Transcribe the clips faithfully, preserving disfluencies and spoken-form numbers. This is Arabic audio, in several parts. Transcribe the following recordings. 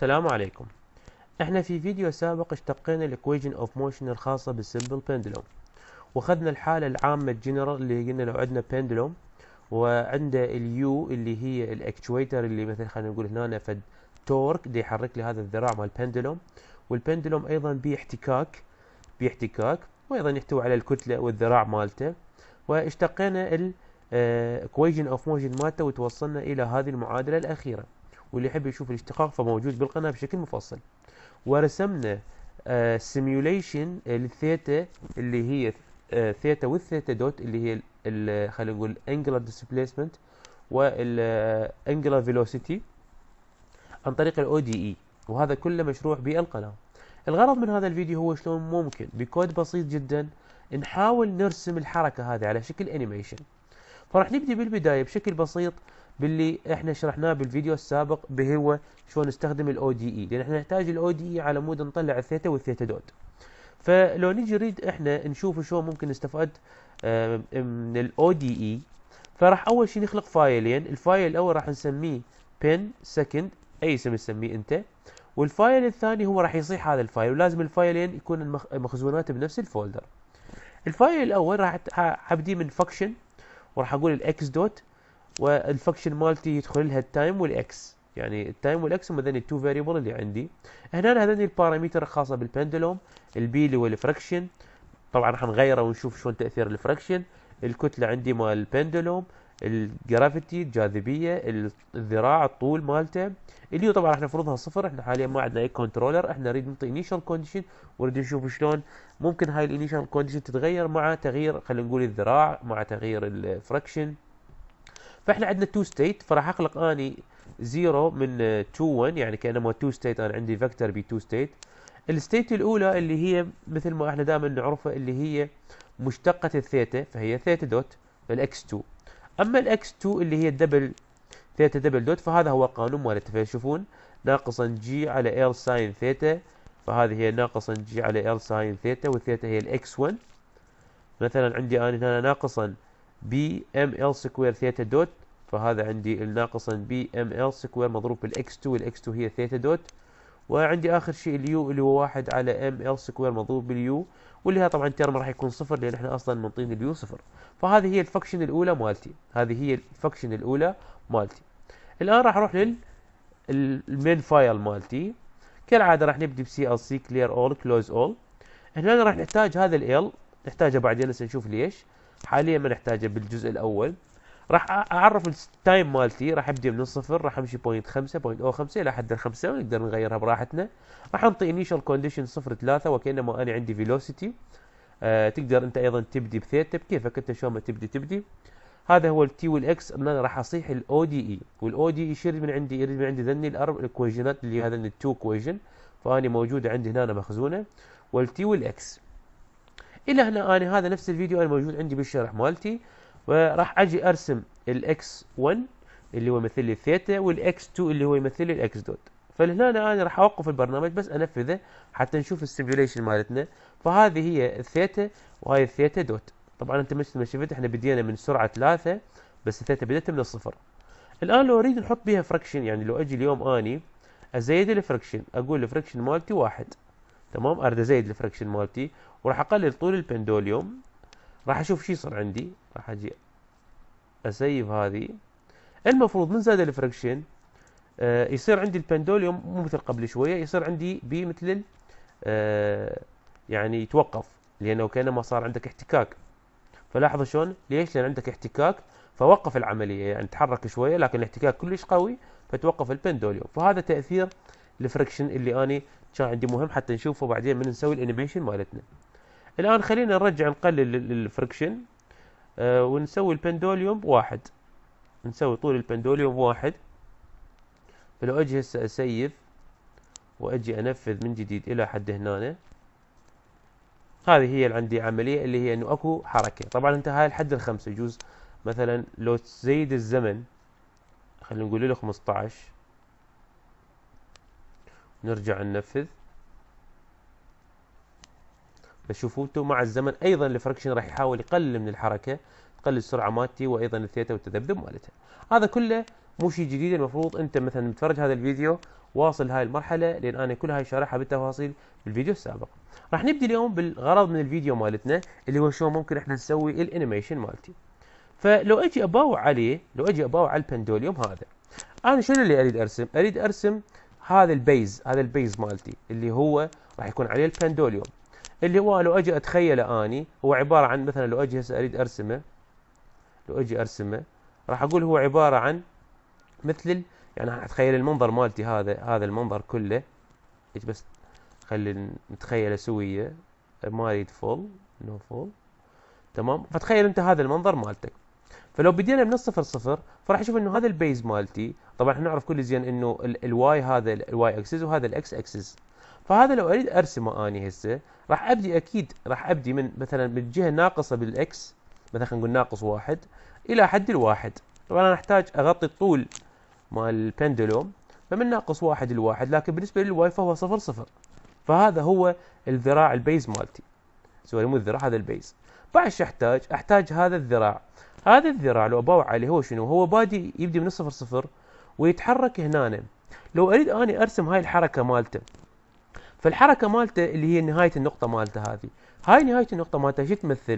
السلام عليكم. احنا في فيديو سابق اشتقينا الايكويشن اوف موشن الخاصة بالسمبل بندلوم، واخذنا الحالة العامة الجنرال اللي قلنا لو عندنا بندلوم وعنده اليو اللي هي الاكتويتر اللي مثل خلينا نقول هنا فد تورك دي يحرك لي هذا الذراع مال البندلوم، والبندلوم ايضا باحتكاك باحتكاك وايضا يحتوي على الكتلة والذراع مالته، واشتقينا الايكويشن اوف موشن مالته وتوصلنا الى هذه المعادلة الاخيرة. واللي يحب يشوف الاشتقاق فموجود بالقناة بشكل مفصل. ورسمنا سيميوليشن للثيتا اللي هي ثيتا والثيتا دوت اللي هي خلينا نقول انجلر ديسبيسمنت والانجلر فيلوسيتي عن طريق الاو دي اي، وهذا كله مشروع بالقناة. الغرض من هذا الفيديو هو شلون ممكن بكود بسيط جدا نحاول نرسم الحركة هذه على شكل انيميشن. فراح نبدي بالبداية بشكل بسيط باللي احنا شرحناه بالفيديو السابق به هو شلون نستخدم الاو دي اي، لان احنا نحتاج الاو دي اي على مود نطلع الثيتا والثيتا دوت. فلو نجي نريد احنا نشوف شلون ممكن نستفاد من الاو دي اي، فراح اول شيء نخلق فايلين. الفايل الاول راح نسميه بن سكند، اي اسم تسميه انت، والفايل الثاني هو راح يصيح هذا الفايل، ولازم الفايلين يكون مخزونات بنفس الفولدر. الفايل الاول راح ابدي من فانكشن وراح اقول الاكس دوت، والفانكشن مالتي يدخل لها التايم والاكس، يعني التايم والاكس هم ذني التو فاريبل اللي عندي. هنا هذني البارامتر الخاصه بالبندلوم، البي اللي هو الفراكشن، طبعا راح نغيره ونشوف شلون تاثير الفراكشن. الكتله عندي مال البندلوم، الجرافيتي الجاذبيه، الذراع الطول مالته، اللي هو طبعا راح نفرضها صفر. احنا حاليا ما عندنا اي كنترولر، احنا نريد نعطي انيشال كونديشن ونريد نشوف شلون ممكن هاي الانيشال كونديشن تتغير مع تغيير خلينا نقول الذراع، مع تغيير الفراكشن. فاحنا عندنا تو ستيت، فراح اخلق اني زيرو من تو ون، يعني كانما تو ستيت انا عندي فيكتور ب تو ستيت. الستيت الاولى اللي هي مثل ما احنا دائما نعرفها اللي هي مشتقة الثيتا، فهي ثيتا دوت الاكس تو. اما الاكس تو اللي هي الدبل ثيتا دبل دوت، فهذا هو القانون مالته. فشوفون ناقصا جي على ال ساين ثيتا، فهذه هي ناقصا جي على ال ساين ثيتا، والثيتا هي الاكس ون. مثلا عندي انا هنا ناقصا بي ام ال سكوير ثيتا دوت، فهذا عندي الناقصا بي ام ال سكوير مضروب بالاكس تو، والاكس تو هي ثيتا دوت. وعندي اخر شيء اليو اللي هو واحد على ام ال سكوير مضروب باليو، واللي هي طبعا ترم راح يكون صفر لان احنا اصلا منطين اليو صفر. فهذه هي الفانكشن الاولى مالتي، هذه هي الفانكشن الاولى مالتي. الان راح اروح للمين فايل مالتي. كالعاده راح نبدي بسي ال سي كلير اول كلوز اول. هنا راح نحتاج هذا ال، نحتاجه بعدين هسه نشوف ليش. حاليا ما نحتاجه بالجزء الاول. راح اعرف التايم مالتي، راح ابدي من الصفر، راح امشي بوينت خمسة بوينت او خمسة الى حد الخمسة، ونقدر نغيرها براحتنا. راح انطي انيشال كونديشن صفر ثلاثة، وكانما انا عندي فيلوسيتي. آه تقدر انت ايضا تبدي بثيتا بكيفك انت شلون ما تبدي تبدي. هذا هو التي والاكس. انا راح اصيح الاو دي اي، والاو دي اي يريد من عندي يريد من عندي ذني الاربع الاكويجنات اللي هذا التو اكويجن، فاني موجوده عندي هنا مخزونه، والتي والاكس. الى هنا انا هذا نفس الفيديو انا موجود عندي بالشرح مالتي. وراح اجي ارسم الاكس ون اللي هو يمثل لي الثيتا، والاكس تو اللي هو يمثل لي الاكس دوت. فهنا انا راح اوقف البرنامج بس انفذه حتى نشوف السيميوليشن مالتنا. فهذه هي الثيتا وهي الثيتا دوت. طبعا انت مثل ما شفت احنا بدينا من سرعه ثلاثة، بس الثيتا بدأت من الصفر. الان لو اريد نحط بها فركشن، يعني لو اجي اليوم اني ازيد الفركشن، اقول الفركشن مالتي واحد، تمام، اريد ازيد الفركشن مالتي وراح اقلل طول البندوليوم. راح اشوف شو يصير عندي. راح اجي اسيف هذه. المفروض من زاد الفركشن آه يصير عندي البندوليوم مو مثل قبل شويه، يصير عندي بي مثل آه يعني يتوقف، لانه كانما صار عندك احتكاك. فلاحظوا شلون، ليش؟ لان عندك احتكاك فوقف العمليه، يعني تحرك شويه لكن الاحتكاك كلش قوي فتوقف البندوليوم. فهذا تاثير الفركشن اللي اني كان عندي مهم حتى نشوفه بعدين من نسوي الانيميشن مالتنا. الان خلينا نرجع نقلل الفركشن آه ونسوي البندوليوم بواحد، نسوي طول البندوليوم بواحد. فلو اجي هسه اسيف واجي انفذ من جديد الى حد هنا، هذه هي اللي عندي عمليه اللي هي انه اكو حركه. طبعا انت هاي الحد الخمسه، يجوز مثلا لو تزيد الزمن خلينا نقول له خمسطعش، نرجع ننفذ. فشوفوا انتم مع الزمن ايضا الفركشن راح يحاول يقلل من الحركه، تقلل السرعه مالتي وايضا الثيتا والتذبذب مالتها. هذا كله مو شيء جديد. المفروض انت مثلا متفرج هذا الفيديو واصل هاي المرحله، لان انا كل هاي شارحها بالتفاصيل بالفيديو السابق. راح نبدي اليوم بالغرض من الفيديو مالتنا، اللي هو شلون ممكن احنا نسوي الانيميشن مالتي. فلو اجي اباوع عليه، لو اجي اباوع على البندوليوم هذا، انا شنو اللي اريد ارسم؟ اريد ارسم هذا البيز، هذا البيز مالتي اللي هو راح يكون عليه البندوليوم، اللي هو لو اجي اتخيله اني هو عباره عن، مثلا لو اجي هسه اريد ارسمه، لو اجي ارسمه راح اقول هو عباره عن مثل، يعني اتخيل المنظر مالتي هذا، هذا المنظر كله، بس خلي نتخيله سويه، ما اريد فول، نو فول، تمام. فتخيل انت هذا المنظر مالتك. فلو بدينا من الصفر صفر، فراح اشوف انه هذا البيز مالتي، طبعا احنا نعرف كل زين انه الواي هذا الواي اكسس وهذا الاكس اكسس. فهذا لو اريد ارسمه اني هسه، راح ابدي اكيد راح ابدي من مثلا من الجهه الناقصه بالاكس، مثلا خلينا نقول ناقص واحد الى حد الواحد. طبعا انا احتاج اغطي الطول مال البندلوم، فمن ناقص واحد لواحد، لكن بالنسبه للواي فهو صفر صفر. فهذا هو الذراع البيز مالتي، سوري مو الذراع، هذا البيز. بعد شو احتاج؟ احتاج هذا الذراع. هذا الذراع لو اباوع عليه هو شنو؟ هو بادي يبدي من الصفر صفر ويتحرك هنا. لو اريد اني ارسم هاي الحركه مالته، فالحركه مالته اللي هي نهايه النقطه مالته هذه، هاي نهايه النقطه مالته شو تمثل؟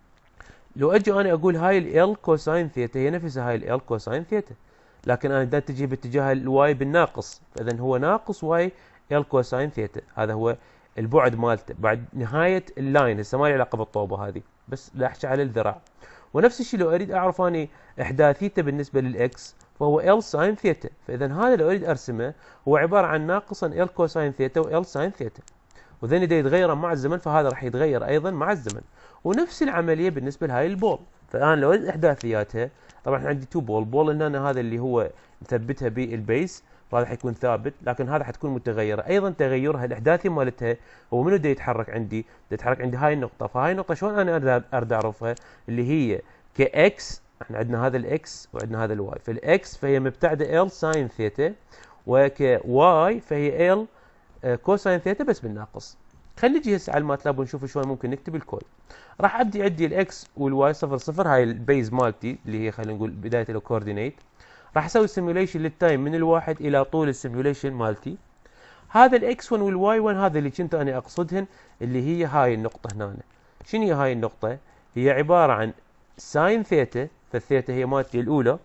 لو اجي انا اقول هاي ال كوساين ثيتا هي نفسها هاي ال كوساين ثيتا، لكن انا دا تجي باتجاه الواي بالناقص، فاذا هو ناقص واي ال كوساين ثيتا. هذا هو البعد مالته بعد نهايه اللاين. هسه ما لي علاقه بالطوبه هذه، بس لا احكي على الذراع. ونفس الشيء لو اريد اعرف اني احداث ثيتا بالنسبه للاكس، فهو ال ساين ثيتا. فاذا هذا لو اريد ارسمه هو عباره عن ناقصا ال كوساين ثيتا وال ساين ثيتا، وذني دا يتغير مع الزمن، فهذا راح يتغير ايضا مع الزمن. ونفس العمليه بالنسبه لهاي البول. فانا لو اريد احداثياتها، طبعا احنا عندي تو بول، بول هنا هذا اللي هو مثبتها بالبيس، فهذا حيكون ثابت، لكن هذا حتكون متغيره. ايضا تغيرها الاحداثي مالتها هو منو دا يتحرك عندي؟ دا يتحرك عندي هاي النقطه. فهاي النقطه شلون انا اريد اعرفها؟ اللي هي كاكس، احنا عندنا هذا الاكس وعندنا هذا الواي. فالاكس فهي مبتعده ال ساين ثيتا، وكواي فهي ال كوساين ثيتا بس بالناقص. خلينا نجي هسه على الماتلاب ونشوف شلون ممكن نكتب الكود. راح ابدي عندي الاكس والواي صفر صفر، هاي البيز مالتي اللي هي خلينا نقول بدايه الكوردينيت. راح اسوي سيميوليشن للتايم من الواحد الى طول السيميوليشن مالتي. هذا الاكس واحد والواي واحد هذا اللي كنت انا اقصدهن، اللي هي هاي النقطه هنا. شنو هي هاي النقطه؟ هي عباره عن ساين ثيتا، فالثيتا هي مالتي الاولى،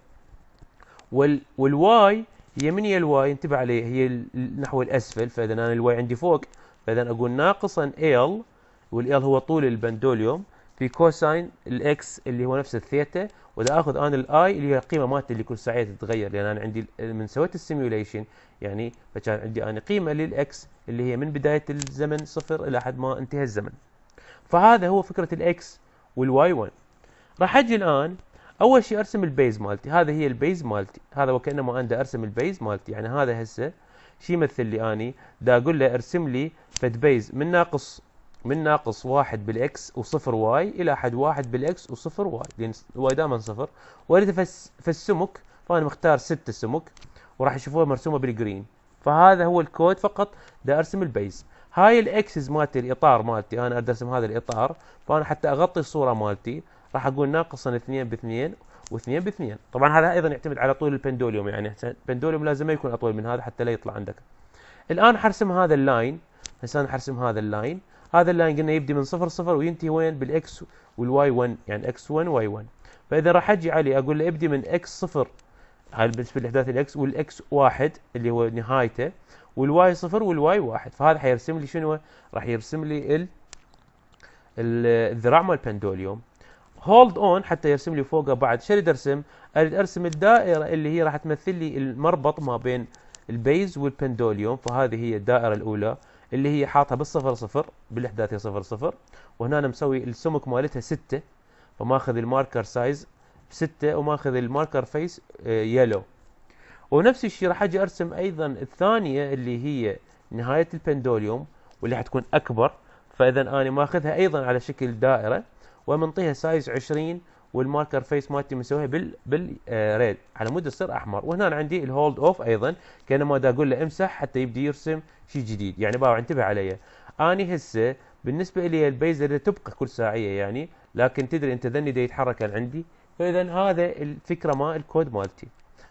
وال والواي هي من هي الواي؟ انتبه عليه، هي نحو الاسفل. فاذا انا الواي عندي فوق، فاذا اقول ناقصا ال، والال هو طول البندوليوم، في كوساين الاكس اللي هو نفس الثيتا، واذا اخذ انا الاي اللي هي القيمه مالتي اللي كل ساعه تتغير، لان انا عندي من سويت السيميوليشن يعني، فكان عندي انا قيمه للاكس اللي هي من بدايه الزمن صفر الى حد ما انتهى الزمن. فهذا هو فكره الاكس والواي واحد. راح اجي الان اول شيء ارسم البيز مالتي. هذا هي البيز مالتي، هذا وكانما انا دا ارسم البيز مالتي. يعني هذا هسه شي يمثل لي اني؟ دا اقول له ارسم لي فد بيز من ناقص من ناقص واحد بالاكس وصفر واي الى حد واحد بالاكس وصفر واي، لان الواي دائما صفر. واريد فس فالسمك، فانا مختار ستة سمك، وراح يشوفوها مرسومه بالجرين. فهذا هو الكود، فقط دا ارسم البيز. هاي الاكسس مالتي، الاطار مالتي، انا اريد ارسم هذا الاطار. فانا حتى اغطي الصوره مالتي راح اقول ناقصا اثنين باثنين واثنين باثنين. طبعا هذا ايضا يعتمد على طول البندوليوم، يعني البندوليوم لازم ما يكون اطول من هذا حتى لا يطلع عندك. الان حرسم هذا اللاين. هسه انا حرسم هذا اللاين. هذا اللاين قلنا يبدي من صفر صفر وينتهي وين؟ بالاكس والواي واحد، يعني اكس واحد واي واحد. فاذا راح اجي عليه اقول له ابدي من اكس صفر، هاي بالنسبه لاحداث الاكس، والاكس واحد اللي هو نهايته، والواي صفر والواي واحد. فهذا حيرسم لي شنو؟ راح يرسم لي ال الذراع مال البندوليوم. هولد اون حتى يرسم لي فوقه. بعد شو اريد ارسم؟ اريد ارسم الدائره اللي هي راح تمثل لي المربط ما بين البيز والبندوليوم. فهذه هي الدائره الاولى اللي هي حاطها بالصفر صفر، بالاحداثيه صفر صفر، وهنا أنا مسوي السمك مالتها ستة، فماخذ الماركر سايز ستة وماخذ الماركر فيس يلو. ونفس الشيء راح اجي ارسم ايضا الثانيه اللي هي نهايه البندوليوم، واللي حتكون اكبر. فاذا انا ماخذها ايضا على شكل دائره، ومنطيها سايز عشرين، والماركر فيس مالتي مسويها بال بالريد على مود تصير احمر. وهنا عندي الهولد اوف ايضا، كانما دا اقول له امسح حتى يبدي يرسم شيء جديد. يعني باو انتبه علي، اني هسه بالنسبه لي البيز تبقى كل ساعيه يعني، لكن تدري انت ذني دا يتحرك عندي. فاذا هذا الفكره مال الكود مالتي.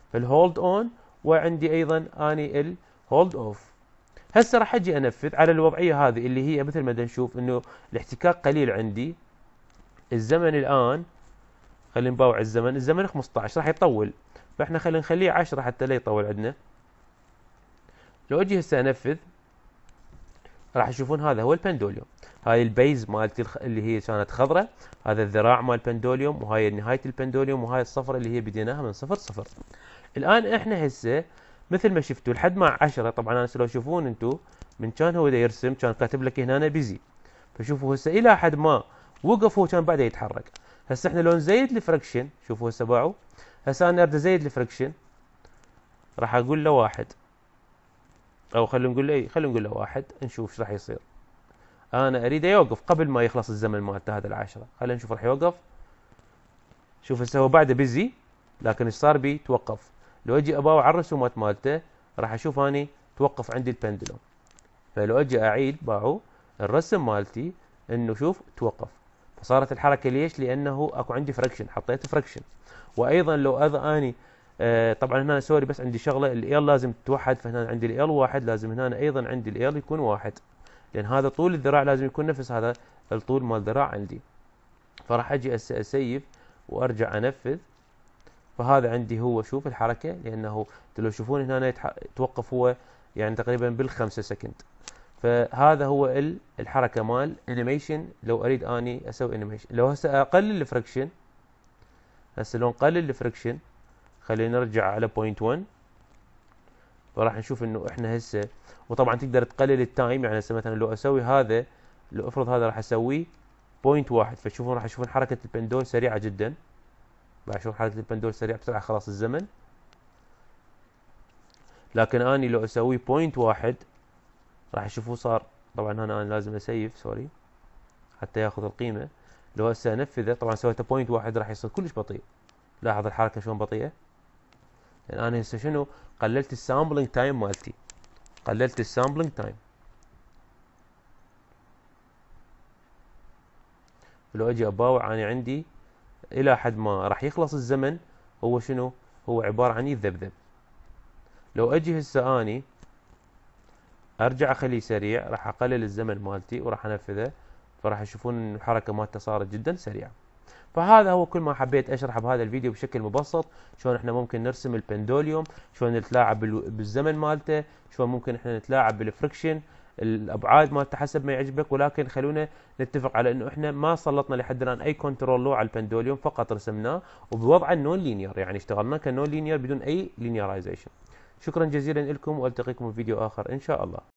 الهولد اون، وعندي ايضا اني الهولد اوف. هسه راح اجي انفذ على الوضعيه هذه اللي هي مثل ما نشوف انه الاحتكاك قليل عندي. الزمن الان خلينا نباوع الزمن، الزمن خمسة عشر راح يطول، فاحنا خلينا نخليه عشرة حتى لا يطول عندنا. لو اجي هسه انفذ راح تشوفون هذا هو البندوليوم. هاي البيز مالتي اللي هي كانت خضراء، هذا الذراع مال البندوليوم، وهاي نهايه البندوليوم، وهاي الصفرة اللي هي بديناها من صفر صفر. الان احنا هسه مثل ما شفتوا لحد مع عشرة، طبعا انا لو تشوفون انتم من كان هو دا يرسم كان كاتب لك هنا بيزي، فشوفوا هسه الى حد ما وقف هو كان بعده يتحرك. هسه احنا لو نزيد الفريكشن، شوفوا هسه باعوا، هسه انا اريد ازيد الفريكشن، راح اقول له واحد، او خلينا نقول له اي خلينا نقول له واحد، نشوف ايش راح يصير. انا اريد يوقف قبل ما يخلص الزمن مالته هذا العشرة، خلينا نشوف راح يوقف. شوف هسه هو بعده بيزي، لكن ايش صار بي؟ توقف. لو اجي اباوع على الرسومات مالته راح اشوف اني توقف عندي البندلوم. فلو اجي اعيد باعوا الرسم مالتي انه شوف توقف، فصارت الحركه ليش؟ لانه اكو عندي فريكشن، حطيت فريكشن. وايضا لو اذا اني آه طبعا هنا سوري بس عندي شغله، ال لازم تتوحد، فهنا عندي ال واحد، لازم هنا ايضا عندي ال يكون واحد، لان هذا طول الذراع لازم يكون نفس هذا الطول مال الذراع عندي. فراح اجي اسيف وارجع انفذ. فهذا عندي هو شوف الحركه، لانه لو تشوفون هنا يتوقف هو يعني تقريبا بالخمسة سكند. فهذا هو الحركه مال انيميشن. لو اريد اني اسوي انيميشن، لو هسه اقلل الفريكشن، هسه لو نقلل الفريكشن خلينا نرجع على بوينت واحد، فراح نشوف انه احنا هسه، وطبعا تقدر تقلل التايم، يعني هسه مثلا لو اسوي هذا، لو افرض هذا راح اسويه بوينت واحد، فتشوفون راح تشوفون حركه البندول سريعه جدا. راح اشوف حركه البندول سريعه بسرعه خلاص الزمن. لكن اني لو اسويه بوينت واحد راح تشوفوه صار، طبعا هنا انا لازم اسيف سوري حتى ياخذ القيمه. لو هسه انفذه، طبعا سويته بوينت واحد راح يصير كلش بطيء. لاحظ الحركه شلون بطيئه، لان انا هسه شنو قللت السامبلنج تايم مالتي، قللت السامبلنج تايم. لو اجي اباوع انا عندي الى حد ما راح يخلص الزمن، هو شنو؟ هو عباره عن يذبذب. لو اجي هسه اني ارجع اخليه سريع، راح اقلل الزمن مالتي وراح انفذه، فراح تشوفون ان الحركه مالته صارت جدا سريعه. فهذا هو كل ما حبيت اشرحه بهذا الفيديو بشكل مبسط، شلون احنا ممكن نرسم البندوليوم، شلون نتلاعب بالزمن مالته، شلون ممكن احنا نتلاعب بالفريكشن، الابعاد مالته حسب ما يعجبك. ولكن خلونا نتفق على انه احنا ما سلطنا لحد الان اي كنترول لو على البندوليوم، فقط رسمناه وبوضع النون لينير، يعني اشتغلنا كنون لينير بدون اي لينيرايزيشن. شكرا جزيلا لكم، والتقيكم في فيديو اخر ان شاء الله.